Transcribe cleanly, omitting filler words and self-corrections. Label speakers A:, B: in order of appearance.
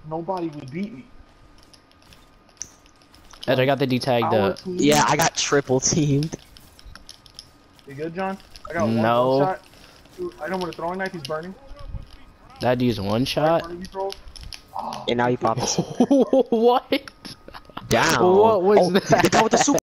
A: nobody would beat me.
B: Ed, I got the D-tagged up.
C: Yeah, I got triple teamed.
A: You good, John? I got
B: No.
A: one shot. I know with a throwing knife, he's burning.
B: That dude's one shot.
A: Oh,
C: And now he popped.
B: What?
C: Down.
B: What was
C: Oh,
B: that?
C: the guy with the super.